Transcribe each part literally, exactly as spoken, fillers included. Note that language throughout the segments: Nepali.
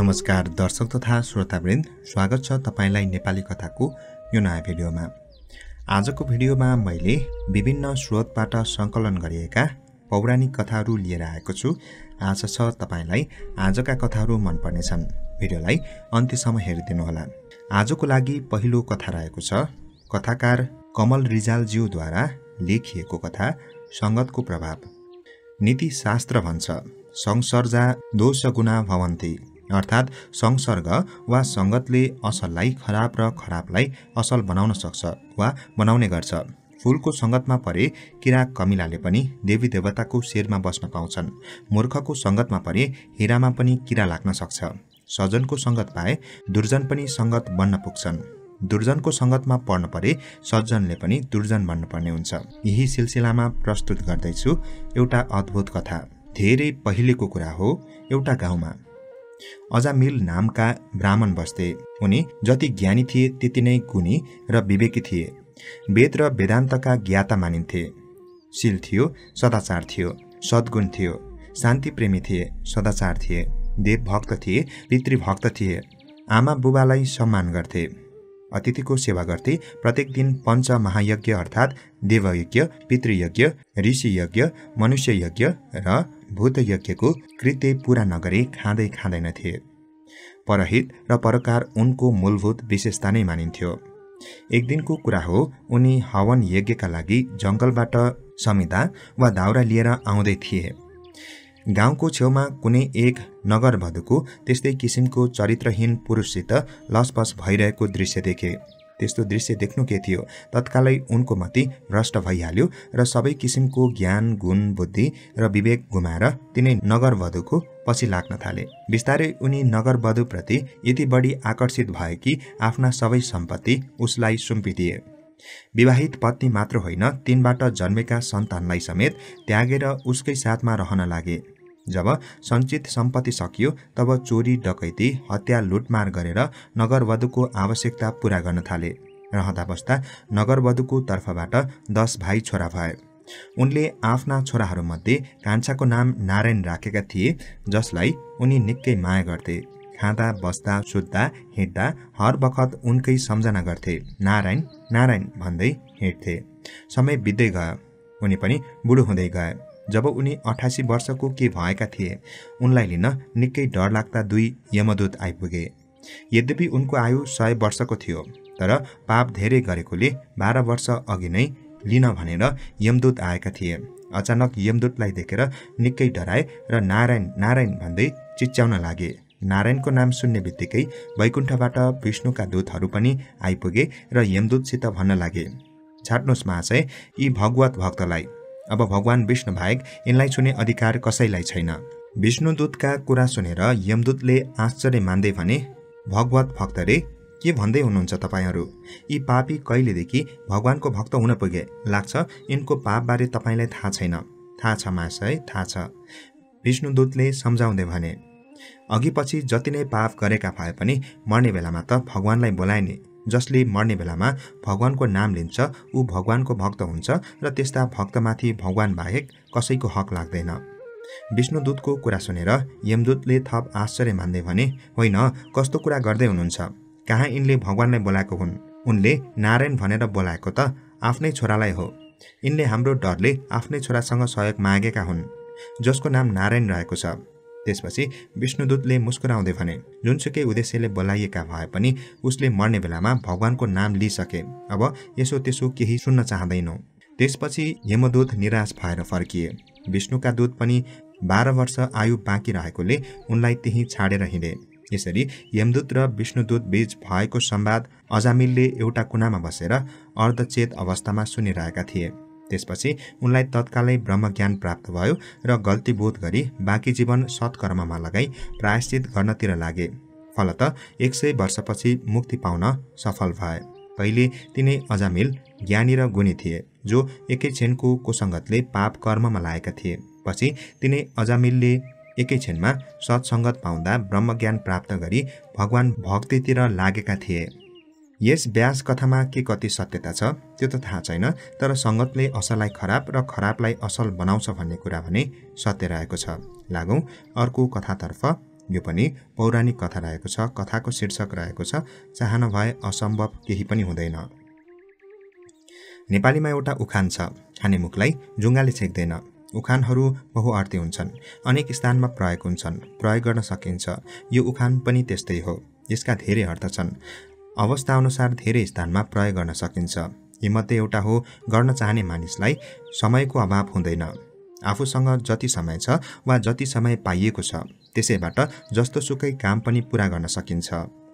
नमस्कार दर्शक तथा श्रोतावृन्द, स्वागत छ तपाईलाई नेपाली कथाको यो नयाँ भिडियोमा। आजको भिडियोमा मैले विभिन्न स्रोतबाट सङ्कलन गरिएका पौराणिक कथाहरू लिएर आएको छु। आशा छ तपाईलाई आजका कथाहरू मन पर्नेछन्। भिडियोलाई अन्त्यसम्म हेरिदिनुहोला। आजको लागि पहिलो कथा रहेको छ कथाकार कमल रिजालज्यूद्वारा लेखिएको कथा संगतको प्रभाव। नीति शास्त्र भन्छ संसर्जा दोष गुना भवन्ति, अर्थात् संसर्ग वा संगतले असललाई खराब र खराबलाई असल बनाउन सक्छ वा बनाउने गर्छ। फूलको संगतमा परे किरा कमिलाले पनि देवी देवताको शिरमा बस्न पाउँछन्। मूर्खको संगतमा परे हिरामा पनि किरा लाग्न सक्छ। सज्जनको संगत पाए दुर्जन पनि संगत बन्न पुग्छन्। दुर्जनको संगतमा पर्न परे सज्जनले पनि दुर्जन बन्न पर्ने हुन्छ। यही सिलसिलामा प्रस्तुत गर्दैछु एउटा अद्भुत कथा। धेरै पहिलेको कुरा हो। एउटा गाउँमा अजामिल नामका ब्राह्मण बस्थे। उनी जति ज्ञानी थिए त्यति नै गुणी र विवेकी थिए। वेद र वेदान्तका ज्ञाता मानिन्थे। शील थियो, सदाचार थियो, सद्गुण थियो, शान्ति प्रेमी थिए, सदाचार थिए, देवभक्त थिए, पितृभक्त थिए। आमा बुबालाई सम्मान गर्थे, अतिथिको सेवा गर्थे। प्रत्येक दिन पञ्च महायज्ञ अर्थात् देवयज्ञ, पितृयज्ञ, ऋषि यज्ञ, मनुष्य यज्ञ र भूत यज्ञको कृत्य पूरा नगरे खाँदै खाँदैनथे। परहित र परोकार उनको मूलभूत विशेषता नै मानिन्थ्यो। एक दिनको कुरा हो, उनी हवन यज्ञका लागि जंगलबाट समिधा वा दाउरा लिएर आउँदै थिए। गाउँको छेउमा कुनै एक नगरवधुको त्यस्तै किसिमको चरित्रहीन पुरुषसित लसपस भइरहेको दृश्य देखे। त्यस्तो दृश्य देख्नु के थियो, तत्कालै उनको मति भ्रष्ट भइहाल्यो र सबै किसिमको ज्ञान, गुण, बुद्धि र विवेक गुमाएर तिनै नगरवधुको पछि लाग्न थाले। बिस्तारै उनी नगरवधुप्रति यति बढी आकर्षित भए कि आफ्ना सबै सम्पत्ति उसलाई सुम्पिदिए। विवाहित पत्नी मात्र होइन, तिनबाट जन्मेका सन्तानलाई समेत त्यागेर उसकै साथमा रहन लागे। जब सञ्चित सम्पत्ति सकियो तब चोरी, डकैती, हत्या, लुटमार गरेर नगरवधुको आवश्यकता पूरा गर्न थाले। रहँदा बस्दा नगरवधुको तर्फबाट दस भाइ छोरा भए। उनले आफ्ना छोराहरूमध्ये कान्छाको नाम नारायण राखेका थिए, जसलाई उनी निकै माया गर्थे। खाँदा, बस्दा, सुत्दा, हिँड्दा हर बखत उनकै सम्झना गर्थे। नारायण नारायण भन्दै हिँड्थे। समय बित्दै गयो, उनी पनि बुढो हुँदै गए। जब उनी अठासी वर्षको के भएका थिए, उनलाई लिन निकै डरलाग्दा दुई यमदूत आइपुगे। यद्यपि उनको आयु सय वर्षको थियो, तर पाप धेरै गरेकोले बाह्र वर्ष अघि नै लिन भनेर यमदूत आएका थिए। अचानक यमदूतलाई देखेर निकै डराए र नारायण नारायण भन्दै चिच्याउन लागे। नारायणको नाम सुन्ने बित्तिकै वैकुण्ठबाट विष्णुका दूतहरू पनि आइपुगे र यमदूतसित भन्न लागे, छाड्नुहोस् महाशय, यी भगवत भक्तलाई। अब भगवान विष्णु बाहेक यिनलाई छुने अधिकार कसैलाई छैन। विष्णुदूतका कुरा सुनेर यमदूतले आश्चर्य मान्दै भने, भगवत भक्त रे, के भन्दै हुनुहुन्छ तपाईहरू? यी पापी कहिलेदेखि भगवानको भक्त हुन पुगे? लाग्छ यिनको पापबारे तपाईलाई थाहा छैन। थाहा छ महाशय, थाहा छ, विष्णुदूतले सम्झाउँदै भने। अघि पछि जति नै पाप गरेका भए पनि मर्ने बेलामा त भगवानलाई बोलाए नि। जसले मर्ने बेलामा भगवानको नाम लिन्छ ऊ भगवानको भक्त हुन्छ र त्यस्ता भक्तमाथि भगवान बाहेक कसैको हक लाग्दैन। विष्णुदूतको कुरा सुनेर यमदूतले थप आश्चर्य मान्दै भने, होइन, कस्तो कुरा गर्दै हुनुहुन्छ? कहाँ यिनले भगवानलाई बोलाएको हुन्? उनले नारायण भनेर बोलाएको त आफ्नै छोरालाई हो। यिनले हाम्रो डरले आफ्नै छोरासँग सहयोग मागेका हुन्, जसको नाम नारायण रहेको छ। त्यसपछि विष्णुदूतले मुस्कुराउँदै भने, जुनसुकै उद्देश्यले बोलाइएका भए पनि उसले मर्ने बेलामा भगवानको नाम लिइसके। अब यसो त्यसो केही सुन्न चाहँदैनौ। त्यसपछि यमदूत निराश भएर फर्किए। विष्णुका दूत पनि बाह्र वर्ष आयु बाँकी रहेकोले उनलाई त्यही छाडेर हिँडे। यसरी यमदूत र विष्णुदूत बीच भएको संवाद अजामिलले एउटा कुनामा बसेर अर्धचेत अवस्थामा सुनिरहेका थिए। त्यसपछि उनलाई तत्कालै ब्रह्मज्ञान प्राप्त भयो र गल्ती बोध गरी बाँकी जीवन सत्कर्ममा लगाई प्रायश्चित गर्नतिर लागे। फलत एक सय वर्षपछि मुक्ति पाउन सफल भए। पहिले तिनै अजामिल ज्ञानी र गुणी थिए, जो एकै क्षणको कुसङ्गतले पाप कर्ममा लागेका थिए। पछि तिनै अजामिलले एकै क्षणमा सत्सङ्गत पाउँदा ब्रह्मज्ञान प्राप्त गरी भगवान भक्तितिर लागेका थिए। यस व्यास कथामा के कति सत्यता छ त्यो त थाहा छैन, तर संगतले असललाई खराब र खराबलाई असल बनाउँछ भन्ने कुरा भने सत्य रहेको छ। लागौं अर्को कथातर्फ। यो पनि पौराणिक कथा रहेको छ। कथाको शीर्षक रहेको छ चाहना भए असम्भव केही पनि हुँदैन। नेपालीमा एउटा उखान छ, खाने मुखलाई जुङ्गाले छेक्दैन। उखानहरू बहुअर्थी हुन्छन्, अनेक स्थानमा प्रयोग हुन्छन्, प्रयोग गर्न सकिन्छ। यो उखान पनि त्यस्तै हो। यसका धेरै अर्थ छन्, अवस्था अनुसार धेरै स्थानमा प्रयोग गर्न सकिन्छ। यीमध्ये एउटा हो गर्न चाहने मानिसलाई समयको अभाव हुँदैन। आफूसँग जति समय छ वा जति समय पाइएको छ त्यसैबाट जस्तोसुकै काम पनि पूरा गर्न सकिन्छ।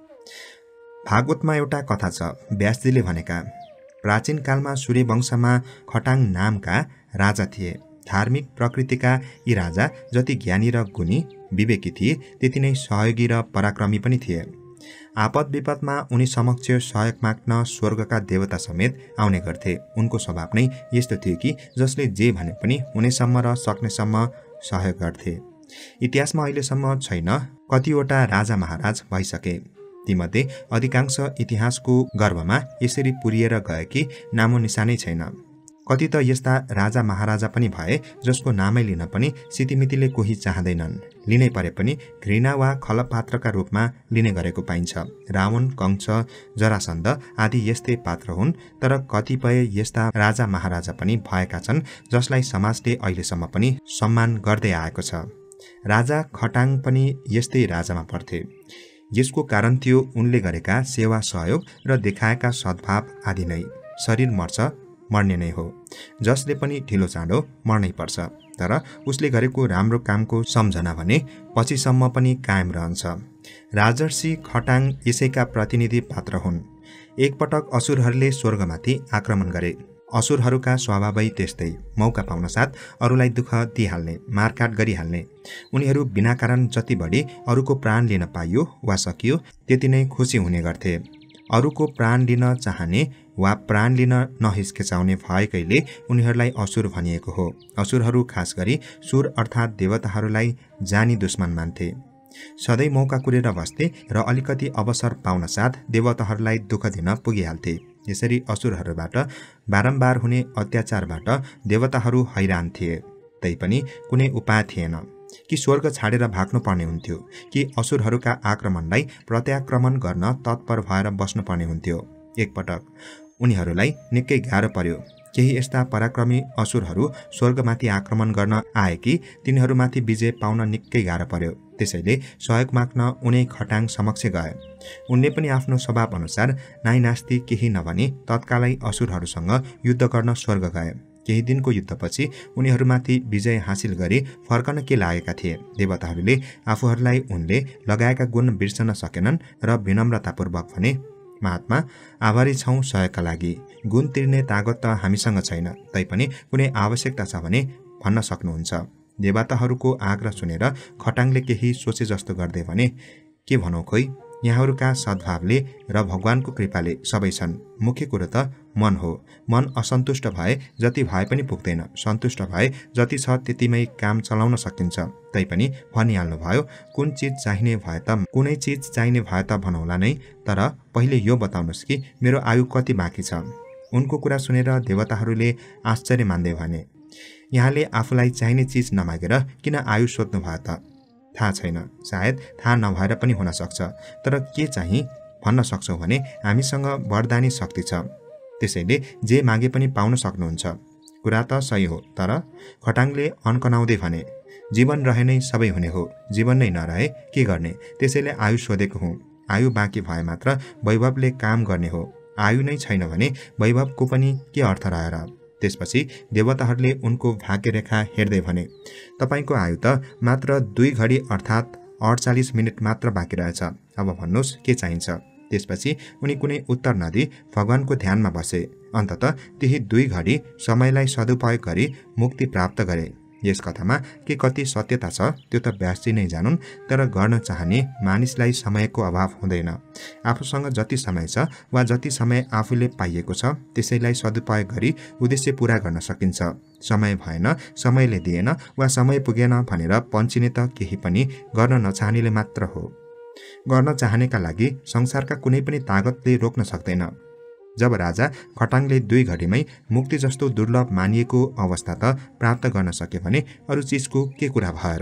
भागवतमा एउटा कथा छ, व्यासजीले भनेका। प्राचीन कालमा सूर्यवंशमा खटाङ नामका राजा थिए। धार्मिक प्रकृतिका यी राजा जति ज्ञानी र गुणी विवेकी थिए त्यति नै सहयोगी र पराक्रमी पनि थिए। आपद विपदमा उनी समक्ष सहयोग माग्न स्वर्गका देवता समेत आउने गर्थे। उनको स्वभाव नै यस्तो थियो कि जसले जे भने पनि हुनेसम्म र सक्नेसम्म सहयोग गर्थे। इतिहासमा अहिलेसम्म छैन कतिवटा राजा महाराज भइसके, तीमध्ये अधिकांश इतिहासको गर्भमा यसरी पुरिएर गए कि नामो निशानै छैन। कति त यस्ता राजा महाराजा पनि भए जसको नामै लिन पनि सितिमितिले कोही चाहँदैनन्। लिनै परे पनि घृणा वा खलपात्रका रूपमा लिने गरेको पाइन्छ। रावण, कंस, जरासन्ध आदि यस्तै पात्र हुन्। तर कतिपय यस्ता राजा महाराजा पनि भएका छन् जसलाई समाजले अहिलेसम्म पनि सम्मान गर्दै आएको छ। राजा खटाङ पनि यस्तै राजामा पर्थे। यसको कारण थियो उनले गरेका सेवा, सहयोग र देखाएका सद्भाव आदि नै। शरीर मर्छ, मर्ने नै हो। जसले पनि ढिलो चाँडो मर्नै पर्छ, तर उसले गरेको राम्रो कामको सम्झना भने पछिसम्म पनि कायम रहन्छ। राजर्षि खटाङ यसैका प्रतिनिधि पात्र हुन्। एकपटक असुरहरूले स्वर्गमाथि आक्रमण गरे। असुरहरूका स्वभावै त्यस्तै, मौका पाउन साथ अरूलाई दुःख दिइहाल्ने, मारकाट गरिहाल्ने। उनीहरू बिना कारण जति बढी अरूको प्राण लिन पाइयो वा सकियो त्यति नै खुसी हुने गर्थे। अरूको प्राण लिन चाहने वा प्राण लिन नहिचकिचाउने भएकैले उनीहरूलाई असुर भनिएको हो। असुरहरू खास गरी सुर अर्थात् देवताहरूलाई जानी दुश्मन मान्थे। सधैँ मौका कुरेर बस्थे र अलिकति अवसर पाउन साथ देवताहरूलाई दुःख दिन पुगिहाल्थे। यसरी असुरहरूबाट बारम्बार हुने अत्याचारबाट देवताहरू हैरान थिए। तैपनि कुनै उपाय थिएन। कि स्वर्ग छाडेर भाग्नु पर्ने हुन्थ्यो, कि असुरहरूका आक्रमणलाई प्रत्याक्रमण गर्न तत्पर भएर बस्नुपर्ने हुन्थ्यो। एकपटक उनीहरूलाई निकै गाह्रो पर्यो। केही यस्ता पराक्रमी असुरहरू स्वर्गमाथि आक्रमण गर्न आए कि तिनीहरूमाथि विजय पाउन निकै गाह्रो पर्यो। त्यसैले सहयोग माग्न उनै खटाङ समक्ष गए। उनले पनि आफ्नो स्वभाव अनुसार नाइनास्ती केही नभनी तत्कालै असुरहरूसँग युद्ध गर्न स्वर्ग गए। केही दिनको युद्धपछि उनीहरूमाथि विजय हासिल गरी फर्कन के लागेका थिए। देवताहरूले आफूहरूलाई उनले लगाएका गुण बिर्सन सकेनन् र विनम्रतापूर्वक भने, महात्मा, आभारी छौं सहयोगका लागि। गुण तिर्ने तागत त हामीसँग छैन, तैपनि कुनै आवश्यकता छ भने भन्न सक्नुहुन्छ। देवताहरूको आग्रह सुनेर खटाङले केही सोचे जस्तो गर्दै भने, के भनौँ खोइ, यहाँहरूका सद्भावले र भगवानको कृपाले सबै छन्। मुख्य कुरो त मन हो। मन असन्तुष्ट भए जति भए पनि पुग्दैन। सन्तुष्ट भए जति छ त्यतिमै काम चलाउन सकिन्छ। तैपनि भनिहाल्नु भयो, कुन चिज चाहिने भए त कुनै चिज चाहिने भए त भनौला नै, तर पहिले यो बताउनुहोस् कि मेरो आयु कति बाँकी छ। उनको कुरा सुनेर देवताहरूले आश्चर्य मान्दै भने, यहाँले आफूलाई चाहिने चिज नमागेर किन आयु सोध्नु भयो त? थाहा छैन, सायद थाहा नभएर पनि हुन सक्छ। तर के चाहिँ भन्न सक्छौ भने हामीसँग वरदानी शक्ति छ, त्यसैले जे मागे पनि पाउन सक्नुहुन्छ। कुरा त सही हो, तर खटाङले अन्कनाउँदै भने, जीवन रहे नै सबै हुने हो, जीवन नै नरहे के गर्ने? त्यसैले आयु सोधेको हुँ। आयु बाँकी भए मात्र वैभवले काम गर्ने हो। आयु नै छैन भने वैभवको पनि के अर्थ रहेर? त्यसपछि देवताहरूले उनको भाग्यरेखा हेर्दै भने, तपाईको आयु त मात्र दुई घडी अर्थात् अडचालिस मिनट मात्र बाँकी रहेछ। अब भन्नुहोस् के चाहिन्छ? त्यसपछि उनी कुनै उत्तर नदिई भगवानको ध्यानमा बसे। अन्ततः त्यही दुई घडी समयलाई सदुपयोग गरी मुक्ति प्राप्त गरे। यस कथामा के कति सत्यता छ त्यो त व्यासजी नै जानुन्, तर गर्न चाहने मानिसलाई समयको अभाव हुँदैन। आफूसँग जति समय छ वा जति समय आफूले पाइएको छ त्यसैलाई सदुपयोग गरी उद्देश्य पूरा गर्न सकिन्छ। समय भएन, समयले दिएन वा समय पुगेन भनेर पन्छिने त केही पनि गर्न नचाहनेले मात्र हो। गर्न चाहनेका लागि संसारका कुनै पनि तागतले रोक्न सक्दैन। जब राजा खटाङले दुई घडीमै मुक्ति जस्तो दुर्लभ मानिएको अवस्था त प्राप्त गर्न सके भने अरू चिजको के कुरा भएर?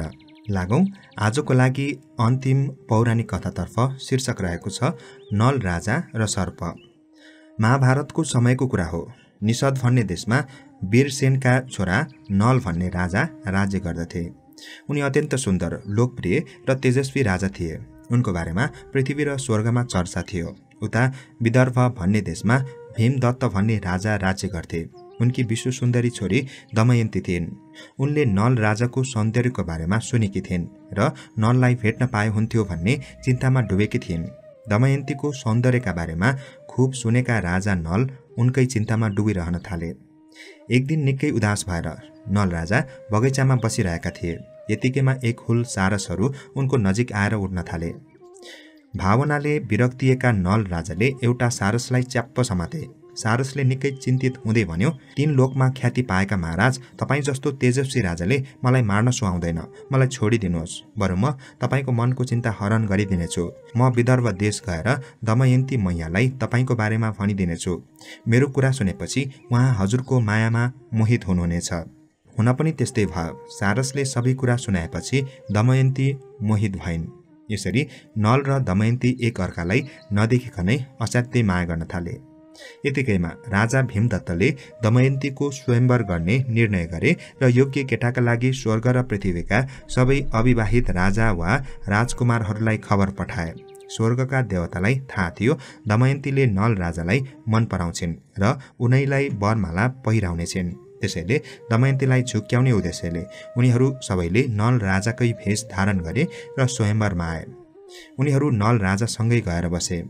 लागौं आजको लागि अन्तिम पौराणिक कथातर्फ। शीर्षक रहेको छ नल राजा र सर्प। महाभारतको समयको कुरा हो। निषद भन्ने देशमा वीरसेनका छोरा नल भन्ने राजा राज्य गर्दथे। उनी अत्यन्त सुन्दर, लोकप्रिय र तेजस्वी राजा थिए। उनको बारेमा पृथ्वी र स्वर्गमा चर्चा थियो। उता विदर्भ भन्ने देशमा भीमदत्त भन्ने राजा राज्य गर्थे। उनकी विश्व सुन्दरी छोरी दमयन्ती थिइन्। उनले नल राजाको सौन्दर्यको बारेमा सुनेकी थिइन् र नललाई भेट्न पाए हुन्थ्यो भन्ने चिन्तामा डुबेकी थिइन्। दमयन्तीको सौन्दर्यका बारेमा खुब सुनेका राजा नल उनकै चिन्तामा डुबिरहन थाले। एक दिन निकै उदास भएर नल राजा बगैँचामा बसिरहेका थिए। यतिकैमा एक हुल सारसहरू उनको नजिक आएर उड्न थाले। भावनाले विरक्तिएका नल राजाले एउटा सारसलाई च्याप्प समाते। सारसले निकै चिन्तित हुँदै भन्यो, तीन लोकमा ख्याति पाएका महाराज, तपाईँ जस्तो तेजस्वी राजाले मलाई मार्न सुहाउँदैन। मलाई छोडिदिनुहोस्, बरु म तपाईँको मनको चिन्ता हरण गरिदिनेछु। म विदर्भ देश गएर दमयन्ती मैयालाई तपाईँको बारेमा भनिदिनेछु। मेरो कुरा सुनेपछि उहाँ हजुरको मायामा मोहित हुनुहुनेछ। हुन पनि त्यस्तै भयो। सारसले सबै कुरा सुनाएपछि दमयन्ती मोहित भइन्। यसरी नल र दमयन्ती एक अर्कालाई नदेखिकनै असाध्यै माया गर्न थाले। यतिकैमा राजा भीमदत्तले दमयन्तीको स्वयंवर गर्ने निर्णय गरे र योग्य केटाका लागि स्वर्ग र पृथ्वीका सबै अविवाहित राजा वा राजकुमारहरूलाई खबर पठाए। स्वर्गका देवतालाई थाहा थियो दमयन्तीले नल राजालाई मन पराउँछिन् र उनैलाई वरमाला पहिराउनेछिन्। त्यसैले दमयन्तीलाई झुक्क्याउने उद्देश्यले उनीहरू सबैले नल राजाकै भेष धारण गरे र स्वयंवरमा आए। उनीहरू नल राजासँगै गएर बसे।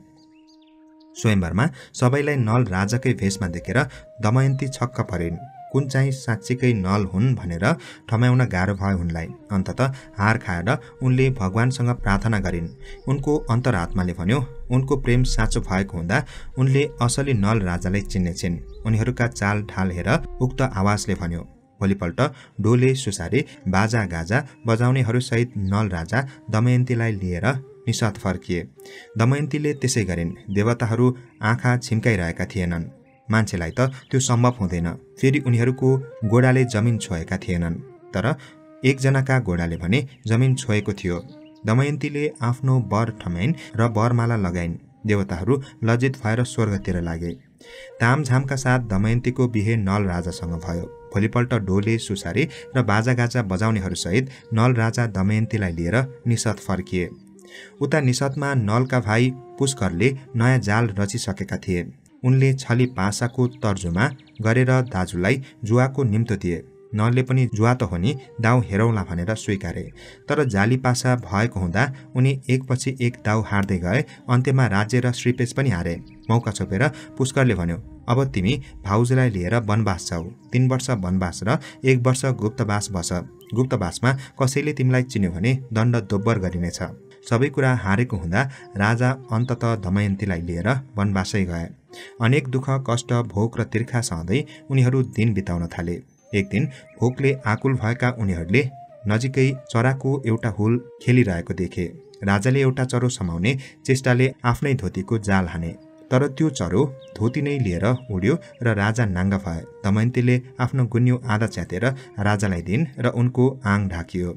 स्वयंवरमा सबैलाई नल राजाकै भेषमा देखेर दमयन्ती छक्क परिन्। कुन चाहिँ साँच्चीकै नल हुन् भनेर ठम्याउन गाह्रो भयो उनलाई। अन्ततः हार खाएर उनले भगवानसँग प्रार्थना गरिन्। उनको अन्तरात्माले भन्यो, उनको प्रेम साँचो भएको हुँदा उनले असली नल राजालाई चिन्नेछिन्। उनीहरूका चाल ढाल हेर उक्त आवाजले भन्यो। भोलिपल्ट डोले सुसारे बाजा गाजा बजाउनेहरूसहित नल राजा दमयन्तीलाई लिएर निषद फर्किए। दमयन्तीले त्यसै गरिन्। देवताहरू आँखा छिम्काइरहेका थिएनन्। मान्छेलाई त त्यो सम्भव हुँदैन। फेरि उनीहरूको गोडाले जमिन छोएका थिएनन्, तर एकजनाका गोडाले भने जमिन छोएको थियो। दमयन्तीले आफ्नो वर ठम्याइन् र वरमाला लगाइन्। देवताहरू लज्जित भएर स्वर्गतिर लागे। तामझामका साथ दमयन्तीको बिहे नल राजासँग भयो। भोलिपल्ट डोले सुसारे र बाजागाजा बजाउनेहरूसहित नल राजा दमयन्तीलाई लिएर निषद फर्किए। उता निषदमा नलका भाइ पुष्करले नयाँ जाल रचिसकेका थिए। उनले छली पासाको तर्जुमा गरेर दाजुलाई जुवाको निम्तो दिए। नलले पनि जुवा त हो नि, दाउ हेरौँला भनेर स्वीकारे। तर जाली पासा भएको हुँदा उनी एकपछि एक दाउ हार्दै गए। अन्त्यमा राज्य र श्रीपेश पनि हारे। मौका छोपेर पुष्करले भन्यो, अब तिमी भाउजूलाई लिएर वनवास जाऊ। तीन वर्ष वनवास र एक वर्ष गुप्तवास बस। गुप्तवासमा कसैले तिमीलाई चिन्यो भने दण्ड दोब्बर गरिनेछ। सबै कुरा हारेको हुँदा राजा अन्ततः दमयन्तीलाई लिएर वनवासै गए। अनेक दुःख कष्ट भोक र तिर्खा सहँदै उनीहरू दिन बिताउन थाले। एक दिन भोकले आकुल भएका उनीहरूले नजिकै चराको एउटा हुल खेलिरहेको देखे। राजाले एउटा चरो समाउने चेष्टाले आफ्नै धोतीको जाल हाने, तर त्यो चरो धोती नै लिएर उड्यो र राजा नाङ्गा भए। दमयन्तीले आफ्नो गुन्यु आधा च्यातेर राजालाई दिइन् र उनको आङ ढाकियो।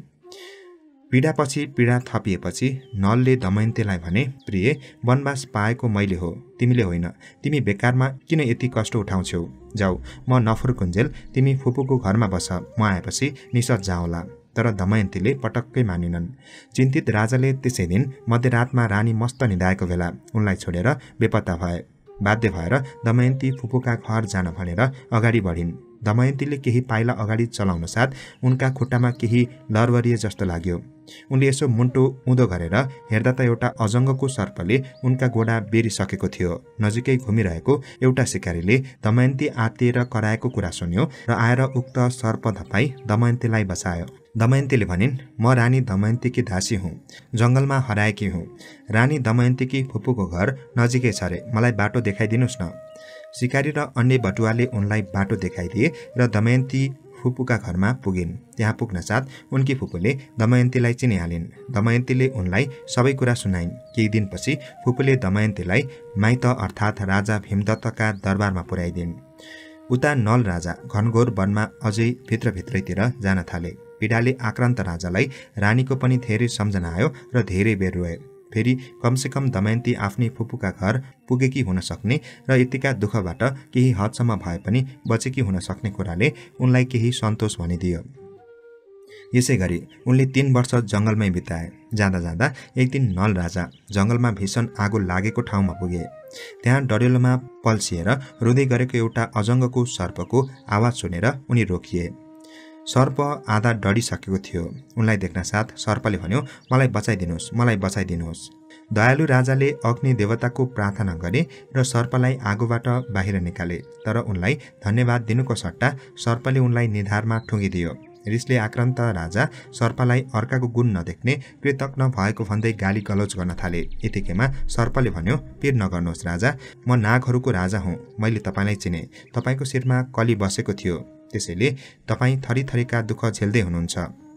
पीडापछि पीडा थपिएपछि नलले दमयन्तीलाई भने, प्रिय, वनवास पाएको मैले हो, तिमीले होइन। तिमी बेकारमा किन यति कष्ट उठाउँछौ? जाऊ, म नफुर्कुन्जेल तिमी फुपूको घरमा बस। म आएपछि निषद जाउँला। तर दमयन्तीले पटक्कै मानिनन्। चिन्तित राजाले त्यसै दिन मध्यरातमा रानी मस्त निदाएको बेला उनलाई छोडेर बेपत्ता भए। बाध्य भएर दमयन्ती फुपूका घर जान भनेर अगाडि बढिन्। दमयन्तीले केही पाइला अगाडि चलाउन साथ उनका खुट्टामा केही लरवरिए जस्तो लाग्यो। उनले यसो मुन्टो उँधो गरेर हेर्दा त एउटा अजङ्गको सर्पले उनका गोडा बेरिसकेको थियो। नजिकै घुमिरहेको एउटा शिकारीले दमयन्ती आत्तिएर कराएको कुरा सुन्यो र आएर उक्त सर्प धपाई दमयन्तीलाई बचायो। दमयन्तीले भनिन्, म रानी दमयन्तीकी दासी हुँ, जङ्गलमा हराएकी हुँ। रानी दमयन्तीकी फुपूको घर नजिकै छ रे, मलाई बाटो देखाइदिनुहोस् न। शिकारी र अन्य बटुवाले उनलाई बाटो देखाइदिए र दमयन्ती फुपूका घरमा पुगिन्। त्यहाँ पुग्न साथ उनकी फुपूले दमयन्तीलाई चिनिहालिन्। दमयन्तीले उनलाई सबै कुरा सुनाइन्। केही दिनपछि फुपूले दमयन्तीलाई माइत अर्थात् राजा भीमदत्तका दरबारमा पुर्याइदिन्। उता नल राजा घनघोर वनमा अझै भित्रभित्रैतिर जान थाले। पीडाले आक्रान्त राजालाई रानीको पनि धेरै सम्झना आयो र धेरै बेर रोए। फेरि कमसेकम दमयन्ती आफ्नै फुपूका घर पुगेकी हुन सक्ने र यतिका दुःखबाट केही हदसम्म भए पनि बचेकी हुन सक्ने कुराले उनलाई केही सन्तोष भनिदियो। यसै गरी उनले तीन वर्ष जङ्गलमै बिताए। जाँदा जाँदा एक दिन नल राजा जङ्गलमा भीषण आगो लागेको ठाउँमा पुगे। त्यहाँ डडेलोमा पल्सिएर रुँदै गरेको एउटा अजङ्गको सर्पको आवाज सुनेर उनी रोकिए। सर्प आधा डढिसकेको थियो। उनलाई देख्न साथ सर्पले भन्यो, मलाई बचाइदिनुहोस्, मलाई बचाइदिनुहोस्। दयालु राजाले अग्नि देवताको प्रार्थना गरे र सर्पलाई आगोबाट बाहिर निकाले। तर उनलाई धन्यवाद दिनुको सट्टा सर्पले उनलाई निधारमा ठुङ्गिदियो। रिसले आक्रान्त राजा सर्पलाई अर्काको गुण नदेख्ने कृतज्ञ भएको भन्दै गाली गलौज गर्न थाले। यतिकैमा सर्पले भन्यो, पिर नगर्नुहोस् राजा, म नागहरूको राजा हुँ। मैले तपाईँलाई चिने। तपाईँको शिरमा कली बसेको थियो, त्यसैले तपाईँ थरीथरीका दुःख झेल्दै हुनुहुन्छ।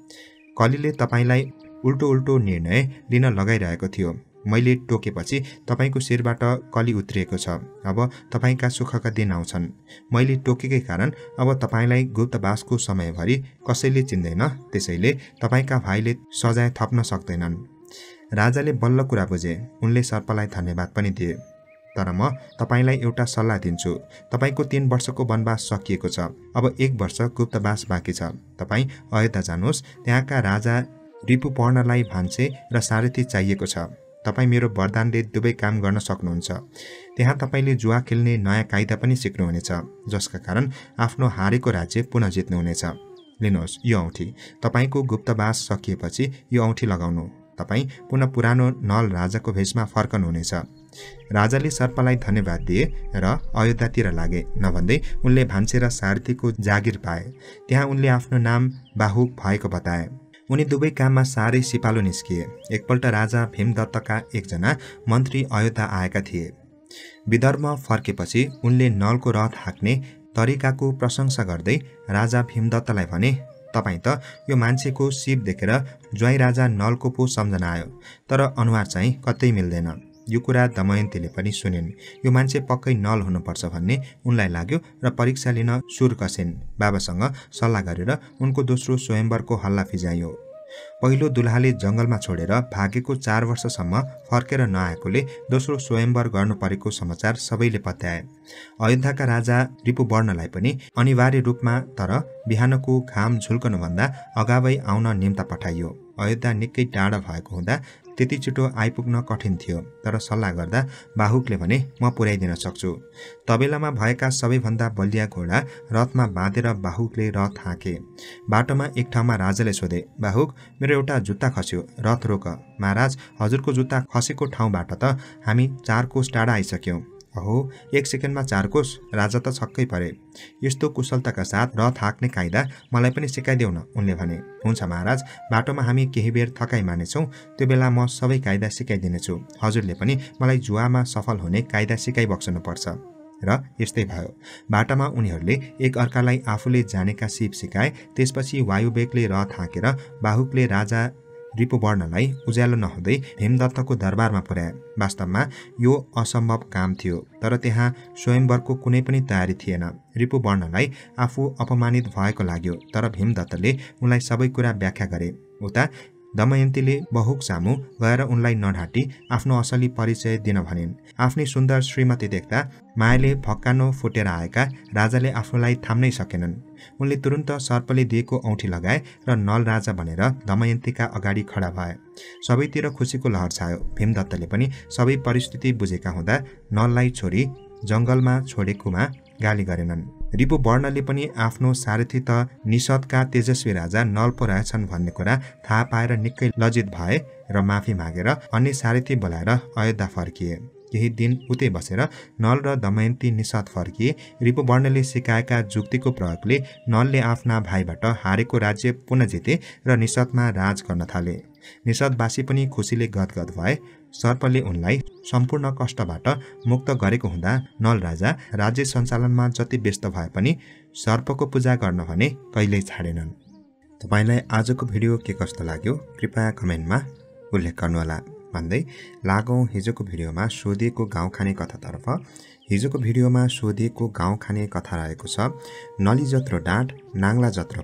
कलीले तपाईँलाई उल्टो उल्टो निर्णय लिन लगाइरहेको थियो। मैले टोकेपछि तपाईँको शिरबाट कली उत्रिएको छ। अब तपाईँका सुखका दिन आउँछन्। मैले टोकेकै कारण अब तपाईँलाई गुप्तवासको समयभरि कसैले चिन्दैन, त्यसैले तपाईँका भाइले सजाय थप्न सक्दैनन्। राजाले बल्ल कुरा बुझे। उनले सर्पलाई धन्यवाद पनि दिए। तर म तपाईँलाई एउटा सल्लाह दिन्छु। तपाईँको तीन वर्षको वनवास सकिएको छ। अब एक वर्ष गुप्तवास बाँकी छ। तपाईँ अयोध्या जानुहोस्। त्यहाँका राजा रिपुपर्णलाई भान्से र सारथी चाहिएको छ। तपाईँ मेरो वरदानले दुवै काम गर्न सक्नुहुन्छ। त्यहाँ तपाईँले जुवा खेल्ने नयाँ कायदा पनि सिक्नुहुनेछ, जसका कारण आफ्नो हारेको राज्य पुनः जित्नुहुनेछ। लिनुहोस् यो औँठी। तपाईँको गुप्तवास सकिएपछि यो औँठी लगाउनु। तपाईँ पुनः पुरानो नल राजाको भेषमा फर्कनुहुनेछ। राजाले सर्पलाई धन्यवाद दिए र अयोध्यातिर लागे। नभन्दै उनले भान्से र सारथीको जागिर पाए। त्यहाँ उनले आफ्नो नाम बाहुक भएको बताए। उनी दुवै काममा साह्रै सिपालु निस्किए। एकपल्ट राजा भीमदत्तका एकजना मन्त्री अयोध्या आएका थिए। विदर्भ फर्केपछि उनले नलको रथ हाँक्ने तरिकाको प्रशंसा गर्दै राजा भीमदत्तलाई भने, तपाईँ त यो मान्छेको सिप देखेर ज्वाइँ राजा नलको पो सम्झना आयो, तर अनुहार चाहिँ कतै मिल्दैन। यो कुरा दमयन्तीले पनि सुनिन्। यो मान्छे पक्कै नल हुनुपर्छ भन्ने उनलाई लाग्यो र परीक्षा लिन सुर कसिन्। बाबासँग सल्लाह गरेर उनको दोस्रो स्वयम्वरको हल्ला फिजाइयो। पहिलो दुल्हाले जङ्गलमा छोडेर भागेको चार वर्षसम्म फर्केर नआएकोले दोस्रो स्वयम्वर गर्नु परेको समाचार सबैले पत्याए। अयोध्याका राजा रिपुवर्णलाई पनि अनिवार्य रूपमा तर बिहानको घाम झुल्कनुभन्दा अगावै आउन निम्ता पठाइयो। अयोध्या निकै टाढा भएको हुँदा त्यति छिटो आइपुग्न कठिन थियो। तर सल्लाह गर्दा बाहुकले भने, म पुर्याइदिन सक्छु। तबेलामा भएका सबैभन्दा बलिया घोडा रथमा बाँधेर बाहुकले रथ हाँके। बाटोमा एक ठाउँमा राजाले सोधे, बाहुक, मेरो एउटा जुत्ता खस्यो, रथ रोक। महाराज, हजुरको जुत्ता खसेको ठाउँबाट त हामी चार कोस टाढा आइसक्यौँ। अहो, एक सेकेन्डमा चार कोस? राजा त छक्कै परे। यस्तो कुशलताका साथ रथ हाँक्ने कायदा मलाई पनि सिकाइदेऊ न, उनले भने। हुन्छ महाराज, बाटोमा हामी केही बेर थकाइ मानेछौँ, त्यो बेला म सबै कायदा सिकाइदिनेछु। हजुरले पनि मलाई जुवामा सफल हुने कायदा सिकाइबक्सनुपर्छ। र यस्तै भयो। बाटामा उनीहरूले एक अर्कालाई आफूले जानेका सिप सिकाए। त्यसपछि वायुवेगले रथ हाँकेर बाहुकले राजा रिपुवर्णलाई उज्यालो नहुँदै भीमदत्तको दरबारमा पुर्याए। वास्तवमा यो असम्भव काम थियो, तर त्यहाँ स्वयम्वरको कुनै पनि तयारी थिएन। रिपुवर्णलाई आफू अपमानित भएको लाग्यो, तर भीमदत्तले उनलाई सबै कुरा व्याख्या गरे। उता दमयन्तीले बहुक सामु गएर उनलाई नढाँटी आफ्नो असली परिचय दिन भनिन्। आफ्नै सुन्दर श्रीमती देख्दा मायाले भक्कानो फुटेर आएका राजाले आफूलाई थाम्नै सकेनन्। उनले तुरुन्त सर्पले दिएको औँठी लगाए र नल राजा बनेर दमयन्तीका अगाडि खडा भए। सबैतिर खुसीको लहर छायो। भीमदत्तले पनि सबै परिस्थिति बुझेका हुँदा नललाई छोरी जङ्गलमा छोडेकोमा गाली गरेनन्। रिपुवर्णले पनि आफ्नो सारथी त निषदका तेजस्वी राजा नल पो रहेछन् भन्ने कुरा थाहा पाएर निकै लज्जित भए र माफी मागेर अन्य सारथी बोलाएर अयोध्या फर्किए। केही दिन उतै बसेर नल र दमयन्ती निषद फर्किए। रिपुवर्णले सिकाएका जुक्तिको प्रयोगले नलले आफ्ना भाइबाट हारेको राज्य पुनः जिते र निषदमा राज गर्न थाले। निषदवासी पनि खुसीले गदगद भए। सर्पले उनलाई सम्पूर्ण कष्टबाट मुक्त गरेको हुँदा नल राजा राज्य सञ्चालनमा जति व्यस्त भए पनि सर्पको पूजा गर्न भने कहिल्यै छाडेनन्। तपाईलाई आजको भिडियो के कस्तो लाग्यो कृपया कमेन्टमा उल्लेख गर्नुहोला भन्दै लागौं हिजोको भिडियोमा सोधिएको गाउँ खाने कथातर्फ। हिजोको भिडियोमा सोधिएको गाउँ खाने कथा रहेको छ, नली जत्रो डाँट नाङ्ला जत्रो पात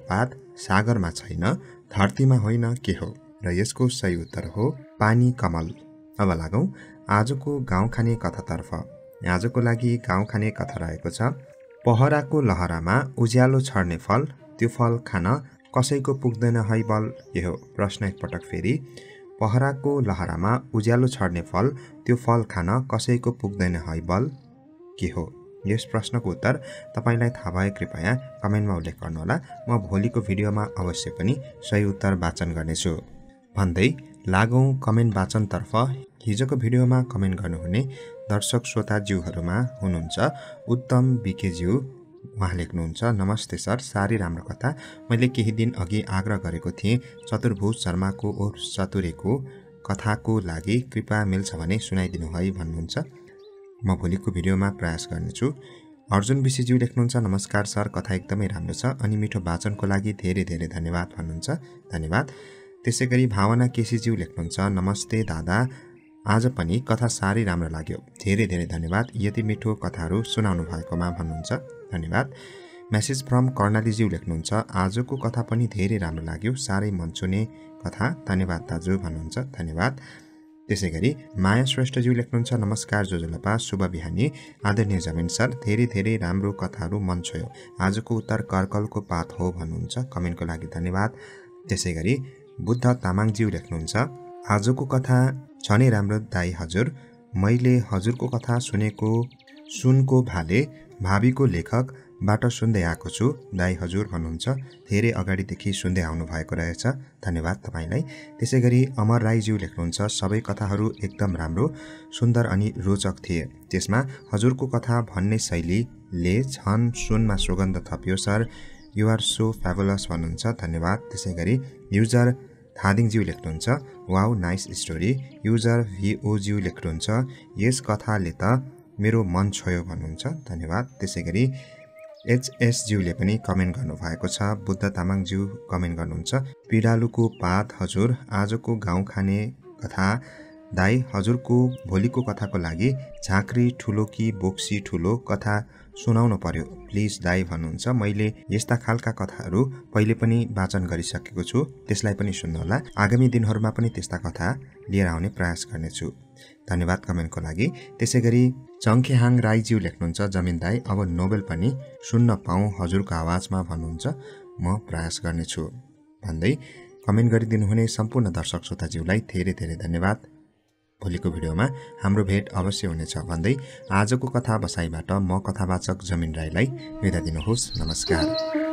सागरमा छैन, धरतीमा होइन के हो? र यसको सही उत्तर हो पानी कमल। अब लागौं आजको गाउँ खाने कथातर्फ। आजको लागि गाउँ खाने कथा रहेको छ, पहराको लहरामा उज्यालो छर्ने फल, त्यो फल खान कसैको पुग्दैन है बल। के हो? प्रश्न एकपटक फेरि, पहराको लहरामा उज्यालो छर्ने फल, त्यो फल खान कसैको पुग्दैन है बल। के हो? यस प्रश्नको उत्तर तपाईलाई थाहा भए कृपया कमेन्टमा उल्लेख गर्नुहोला। म भोलिको भिडियोमा अवश्य पनि सही उत्तर वाचन गर्नेछु। भन्दै लागौं कमेन्ट वाचनतर्फ। हिजोको भिडियोमा कमेन्ट गर्नुहुने दर्शक श्रोताज्यूहरूमा हुनुहुन्छ उत्तम बिकेज्यू। उहाँ लेख्नुहुन्छ, नमस्ते सर, साह्रै राम्रो कथा। मैले केही दिन अघि आग्रह गरेको थिएँ चतुर्भुज शर्माको ओर चतुरेको कथाको लागि कृपया मिल्छ भने सुनाइदिनु है भन्नुहुन्छ। म भोलिको भिडियोमा प्रयास गर्नेछु। अर्जुन विशीज्यू लेख्नुहुन्छ, नमस्कार सर, कथा एकदमै राम्रो छ अनि मिठो वाचनको लागि धेरै धेरै धन्यवाद भन्नुहुन्छ। धन्यवाद। त्यसै गरी भावना केसीज्यू लेख्नुहुन्छ, नमस्ते दादा, आज पनि कथा साह्रै राम्रो लाग्यो, धेरै धेरै धन्यवाद यति मिठो कथाहरू सुनाउनु भएकोमा भन्नुहुन्छ। धन्यवाद। मेसेज फ्रम कर्णालीज्यू लेख्नुहुन्छ, आजको कथा पनि धेरै राम्रो लाग्यो, साह्रै मन छुने कथा, धन्यवाद दाजु भन्नुहुन्छ। धन्यवाद। त्यसै गरी माया श्रेष्ठज्यू लेख्नुहुन्छ, नमस्कार जोजलपा, शुभ बिहानी आदरणीय जमिन सर, धेरै धेरै राम्रो कथाहरू मन छोयो, आजको उत्तर कर्कलको पात हो भन्नुहुन्छ। कमेन्टको लागि धन्यवाद। त्यसै गरी बुद्ध तामाङज्यू लेख्नुहुन्छ, आजको कथा छ नै राम्रो दाई हजुर, मैले हजुरको कथा सुनेको सुनको भाले भावीको लेखकबाट सुन्दै आएको छु दाई हजुर भन्नुहुन्छ। धेरै अगाडिदेखि सुन्दै आउनु भएको रहेछ, धन्यवाद तपाईँलाई। त्यसै गरी अमर राईज्यू लेख्नुहुन्छ, सबै कथाहरू एकदम राम्रो, सुन्दर अनि रोचक थिए, त्यसमा हजुरको कथा भन्ने शैलीले झन सुनमा सुगन्ध थप्यो sir, you are so fabulous भन्नुहुन्छ। धन्यवाद। त्यसै गरी युजर थादिङज्यू लेख्नुहुन्छ, वाउ नाइस स्टोरी। युजर भिओज्यू लेख्नुहुन्छ, यस कथाले त मेरो मन छोयो भन्नुहुन्छ। धन्यवाद। त्यसै गरी एचएसज्यूले पनि कमेन्ट गर्नुभएको छ। बुद्ध तामाङज्यू कमेन्ट गर्नुहुन्छ, पिडालुको पात हजुर, आजको गाउँ खाने कथा दाई हजुरको भोलिको कथाको लागि झाँक्री ठुलो कि बोक्सी ठुलो कथा सुनाउनु पर्यो प्लिज दाई भन्नुहुन्छ। मैले यस्ता खालका कथाहरू पहिले पनि वाचन गरिसकेको छु, त्यसलाई पनि सुन्नुहोला। आगामी दिनहरूमा पनि त्यस्ता कथा लिएर आउने प्रयास गर्नेछु। धन्यवाद कमेन्टको लागि। त्यसै गरी चङ्खेहाङ राईज्यू लेख्नुहुन्छ, जमिन दाई अब नोबेल पनि सुन्न पाऊँ हजुरको आवाजमा भन्नुहुन्छ, म प्रयास गर्नेछु भन्दै कमेन्ट गरिदिनुहुने सम्पूर्ण दर्शक श्रोताज्यूलाई धेरै धेरै धन्यवाद। भोलिको भिडियोमा हाम्रो भेट अवश्य हुनेछ भन्दै आजको कथा बसाइबाट म कथावाचक जमिन राईलाई बिदा दिनुहोस्। नमस्कार।